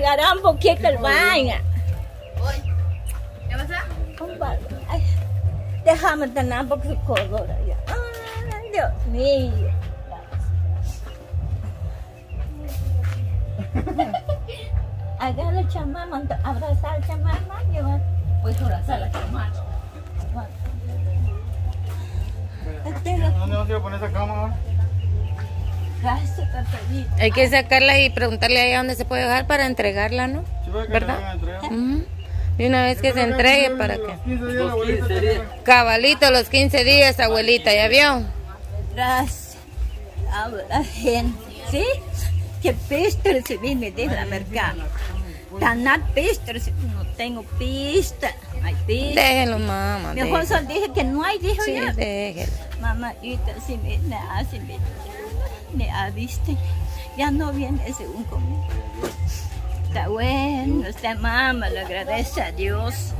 pagará un poquito el baño. ¿Qué pasa? Ay, déjame tener un poco de color allá. Ay, Dios mío. Agarra la chamama, abrazar a la chamama. Voy a abrazar a la chamama. ¿Dónde vamos a ir a poner esa cama ahora? Gracias, papelito. Hay que sacarla y preguntarle ahí a dónde se puede dejar para entregarla, ¿no? Sí, para que ¿verdad? te la entregar. Y una vez que se entregue, ¿para Los qué? 15 días la abuelita te entrega. Cabalito, los 15 días, abuelita, ¿ya vio? Gracias a la gente, ¿sí? Que pista recibí me deja la mercado. Tan pista no tengo pista, no hay pista. Déjenlo, mamá. Mejor déjenlo. solo dije que no hay, dijo Sí, ya. déjenlo. Mamá, si me aviste, ya no viene según conmigo. Está bueno, está mamá, le agradece a Dios.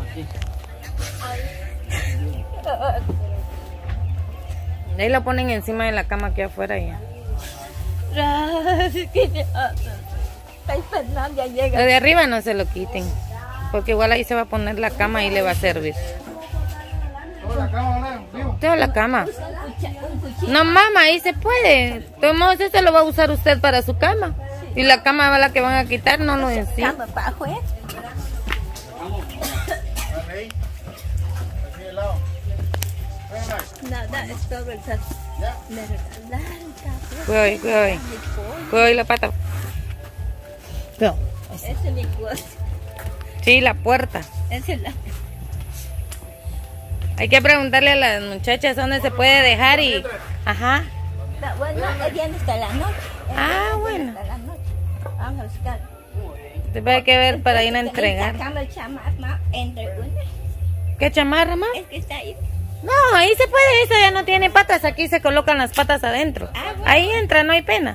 Ahí lo ponen encima de la cama aquí afuera ya. Gracias, que ay, Fernanda ya llega. Lo de arriba no se lo quiten, porque igual ahí se va a poner la cama y le va a servir. Toda la cama, ¿verdad? Vivo. Toda la cama. Un cuchillo. No, mamá, ahí se puede. De todos modos, eso lo va a usar usted para su cama. Y la cama va la que van a quitar, no lo encima. Cama bajo, ¿eh? Ahí. Aquí de lado. Nada, es todo el caso. Me regalaron café. Cuidado ahí, cuidado ahí. Cuidado ahí la pata. No. Esa es mi cosa. Sí, la puerta. Esa es la... Hay que preguntarle a las muchachas dónde se puede dejar y... Ajá. Bueno, ella no está la noche. Ah, bueno. Hasta la noche. Vamos a buscar. Después hay que ver para ir a entregar. Sacamos el chamarra entre una. ¿Qué chamarra, mamá? Es que está ahí. No, ahí se puede, esa ya no tiene patas, aquí se colocan las patas adentro. Ah, bueno. Ahí entra, no hay pena.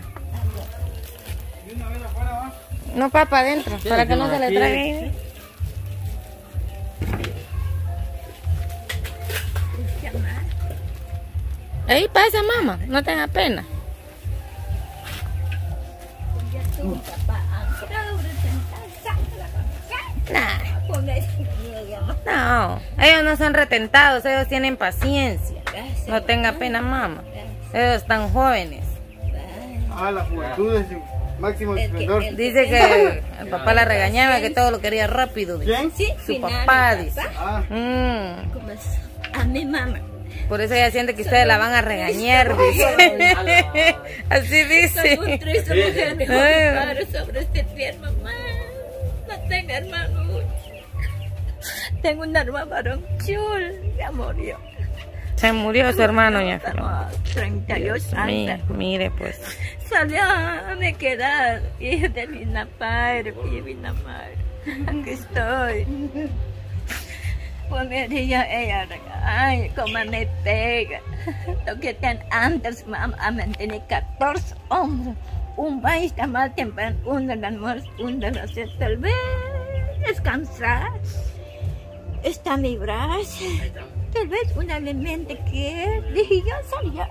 No para adentro, para que no se le traiga ahí. Ahí pasa, mamá, no tenga pena. No, ellos no son retentados, ellos tienen paciencia. No tenga pena, mamá. Ellos están jóvenes. Ah, la juventud es su máximo esplendor. Dice que el papá la regañaba, que todo lo quería rápido. Dice. ¿Quién? Sí, Su papá, dice. Ah, A mi mamá. Por eso ella siente que ustedes la van a regañar, dice. Así dice. Soy un triste mujer, mi padre sobre este enfermo, mamá. No tengo hermano. Tengo un hermano varón chul, ya murió. Se murió su hermano, ya. 38 años. Mire, pues. Salió a me quedar, hija de mi padre, mi madre. Aquí estoy. Pues me dijo ella, ay, cómo me pega. Lo que antes, mamá, tenía 14 hombres. Un país está mal temprano, uno de las mujeres, uno de las tal vez descansar. Está mi brazo. Tal vez un alimento que dije yo salía.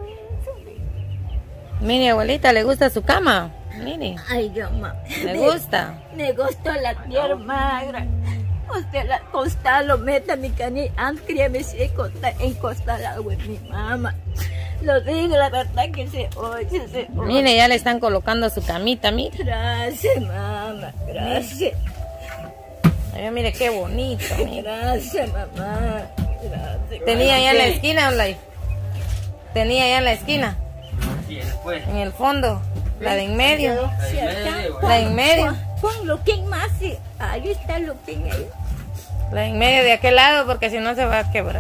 Mire, abuelita, ¿le gusta su cama? Mire, Ay, Dios mío. ¿le gusta? Me gustó la tierra magra. Usted la costa lo meta mi cani, antes me se en costa el agua de mi mamá. Lo digo, la verdad que se oye, se oye. Mire, ya le están colocando su camita, mire. Gracias, mamá, gracias. Ay, mire qué bonito, mire. Gracias, mamá. Gracias. Tenía allá en la esquina, Olay. Tenía allá en la esquina. En el fondo. La de en medio. Sí, acá. La de en medio. Pon looking más, sí. Ahí está looking ahí. La de en medio de aquel lado, porque si no se va a quebrar.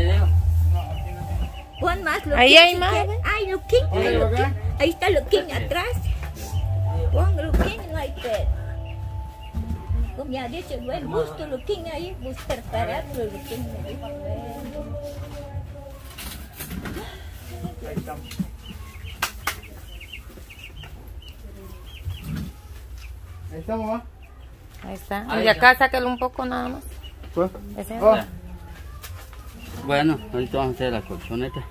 Pon más looking. Ahí hay si más, quieres. ¿ve? Ay, looking, hay looking. Ahí está looking atrás. Pon looking, no hay que. Como ya dicho, buen gusto looking ahí, buscar para pero looking ahí. ahí está, mamá. Ahí está. Y de acá sácalo un poco nada más. Pues. Ese Oh. Bueno, ahorita vamos a hacer la colchoneta.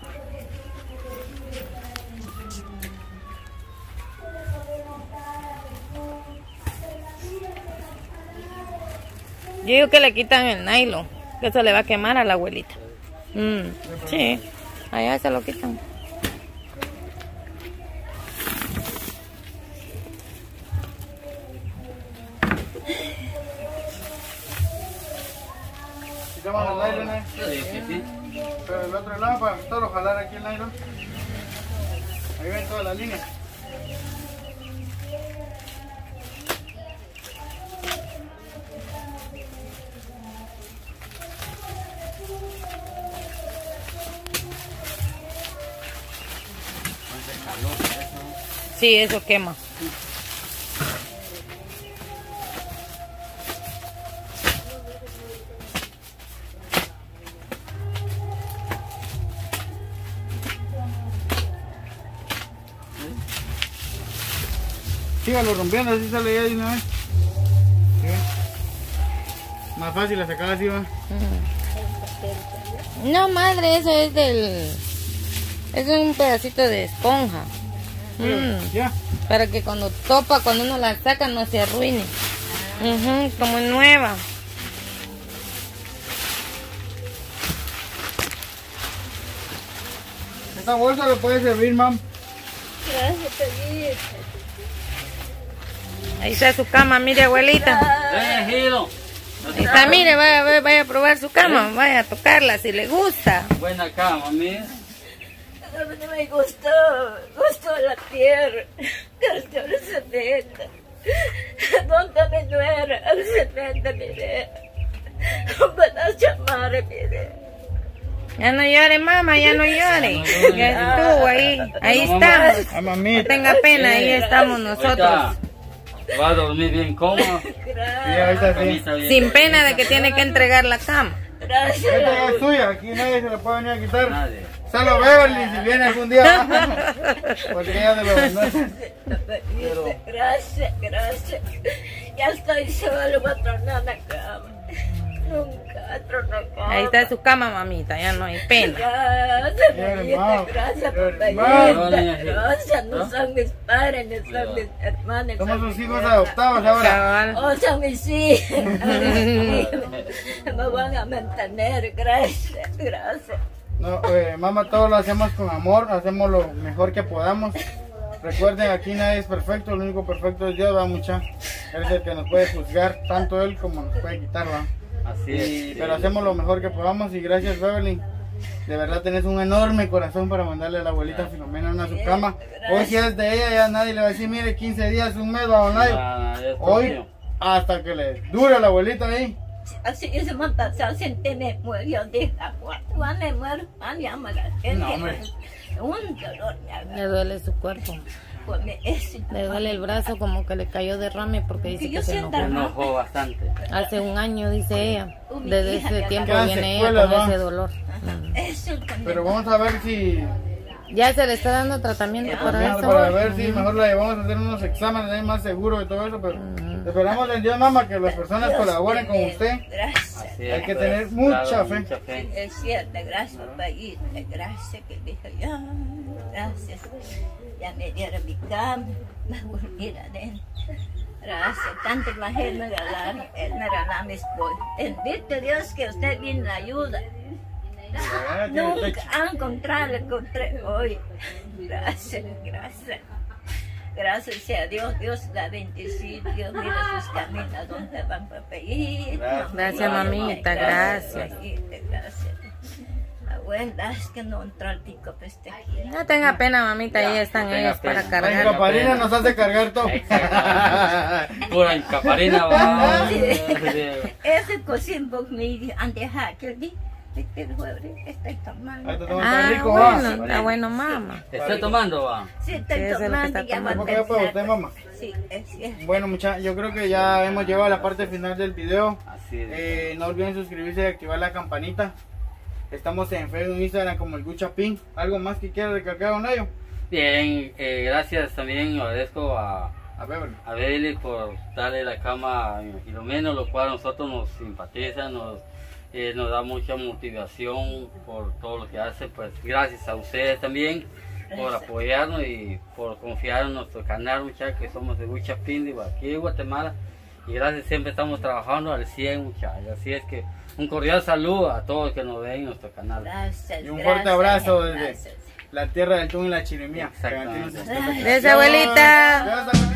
Yo digo que le quitan el nylon, que eso le va a quemar a la abuelita. Sí, allá se lo quitan. Quitamos el nylon, Sí. pero el otro lado para todo jalar aquí el nylon. Ahí ven toda la línea. Sí, eso quema. Sígalo rompiendo, así sale ya de una vez. ¿Sí ven? Más fácil la sacada así va. No, madre, eso es es un pedacito de esponja. Ya. Para que cuando topa, cuando uno la saca, no se arruine. Como nueva. Esta bolsa le puede servir, mam. Gracias, Pepito. Ahí está su cama, mire, abuelita. Giro. Ahí está, mire, vaya a probar su cama, vaya a tocarla si le gusta. Buena cama, mira. No me gustó la tierra, gustó el cemento. Nunca me nuera el cemento, mire. Un pedazo madre, mire. Ya no llore, mamá, ya no llore. Ya estuvo ahí estamos. Ah, No mamita. tenga pena, ahí estamos nosotros. Va a dormir bien cómodo. Sí, ahorita sí. Camisa bien. Sin pena de que tiene que entregar la cama. Gracias. Esta ya es suya, aquí nadie se la puede venir a quitar. Nadie. Solo Beverly si viene algún día. Porque ella se lo vendrá. Gracias. Ya estoy solo, voy a tronar la cama. Nunca tronar la cama. Ahí está su cama, mamita, ya no hay pena. Gracias, hermano, gracias, hermano. papayita. Gracias, no son mis padres, ni son mis hermanos. Somos son sus mis hijos hermanos. adoptados ahora. Cabal. Oh, son mis hijos. Me van a mantener. Gracias. No, mamá, todo lo hacemos con amor, hacemos lo mejor que podamos. Recuerden, aquí nadie es perfecto, lo único perfecto es Dios, va mucha. Él es el que nos puede juzgar, tanto Él como nos puede quitar, va. Así es. Pero hacemos lo mejor que podamos y gracias, Beverly. De verdad tenés un enorme corazón para mandarle a la abuelita Filomena una a su cama. Hoy si es de ella, ya nadie le va a decir, mire, 15 días, un mes, va a nadie. Hoy, hasta que le dure a la abuelita ahí. Así que se me pasó, sentí me murió, dije, cuando me muero, llama la gente. No, hombre. Un dolor me Le agarró. duele su cuerpo. Pues Le duele el brazo como que le cayó derrame porque dice Que yo que se sienta- enojó. Me enojó bastante. Hace un año, dice ella. Desde ese tiempo Quedan viene ella secuelas, con ¿va? ese dolor. Eso es cuando- Pero vamos a ver si... Ya se le está dando tratamiento para eso. Para ver si mejor la llevamos a hacer unos exámenes ahí más seguros de todo eso, pero esperamos en Dios, mamá, que las personas colaboren con usted. Gracias. Así Hay es, que pues, tener mucha claro, fe. Mucha fe. Es cierto, gracias, papayita, gracias que dije yo, gracias. Ya me dieron mi cama, me dormí adentro. Gracias, tanto más él me regalaron mis bolsas. Bendito Dios que usted vino a ayuda. Nunca lo encontré hoy. Gracias. Gracias a Dios, Dios la bendice, Dios mira sus caminos donde van papayita. Gracias, mamita, gracias. Gracias. Abuela, es que no entró el pico este aquí. No tenga pena, mamita, ahí están no tenga ellos para pena. La cargar. caparina nos hace cargar todo. Pura encaparina, va. Ese cocina por mí, antes que di, estoy tomando. Ahí te tomas Ah, tan rico, va. bueno, está bueno, mamá. ¿Estoy tomando, va? Sí, Sí, estoy eso es lo que tomando está y ya voy a ¿Cómo quedó para usted, pensar. mamá? Sí, es cierto. Bueno, muchachos, yo creo que ya hemos llegado a la parte final del video. Así es. No olviden suscribirse y activar la campanita. Estamos en Facebook e Instagram como el Guchapín. ¿Algo más que quiera recalcar, don Nayo? Bien, gracias también, agradezco a Beverly. Beli por darle la cama a Filomeno, lo cual a nosotros nos simpatiza, nos da mucha motivación por todo lo que hace. Pues gracias a ustedes también por apoyarnos y por confiar en nuestro canal, muchachos, que somos de Guchapín, de aquí de Guatemala. Y gracias, siempre estamos trabajando al 100, muchachos. Así es que un cordial saludo a todos los que nos ven en nuestro canal. Gracias. Y un fuerte abrazo desde gracias. la tierra del Tún y la Chirimía. Exactamente. Gracias, Besos, abuelita. Gracias,